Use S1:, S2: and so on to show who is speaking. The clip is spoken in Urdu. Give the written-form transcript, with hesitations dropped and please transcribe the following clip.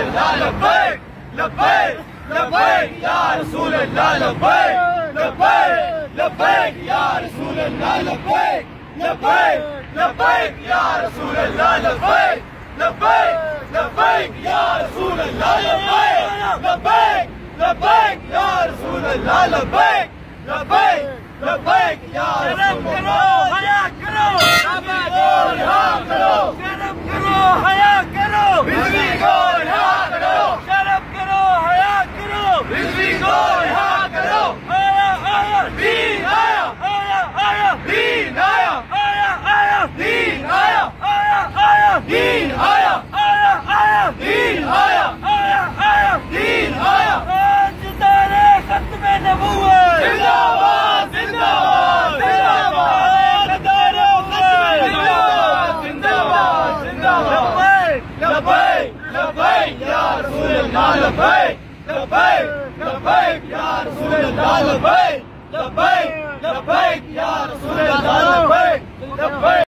S1: اللہ لبیک لبیک لبیک یا رسول اللہ لبیک لبیک لبیک یا رسول اللہ لبیک لبیک لبیک یا رسول اللہ لبیک لبیک لبیک یا رسول اللہ لبیک لبیک لبیک یا رسول اللہ لبیک لبیک لبیک یا رسول اللہ حیا کرو رہا کرو شرم کرو حیا کرو بجلی کو رہا کرو شرم کرو حیا کرو بجلی کو رہا کرو آیا آیا دین آیا آیا آیا دین آیا آیا آیا دین آیا آیا آیا دین آیا آیا آیا دین آیا آیا آیا دین آیا ستارے ختم نبوت زندہ باد زندہ باد زندہ باد ستارے زندہ باد زندہ باد لبیک لبیک یا رسول اللہ لبیک لبیک لبیک یا رسول اللہ لبیک لبیک لبیک یا رسول اللہ لبیک لبیک